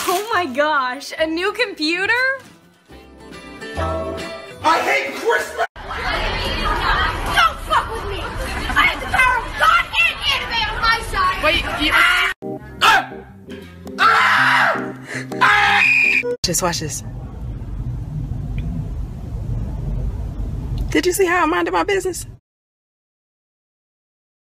Oh my gosh, a new computer? I hate Christmas! Don't fuck with me! I have the power of God and anime on my side! Wait, Just watch this. Did you see how I minded my business?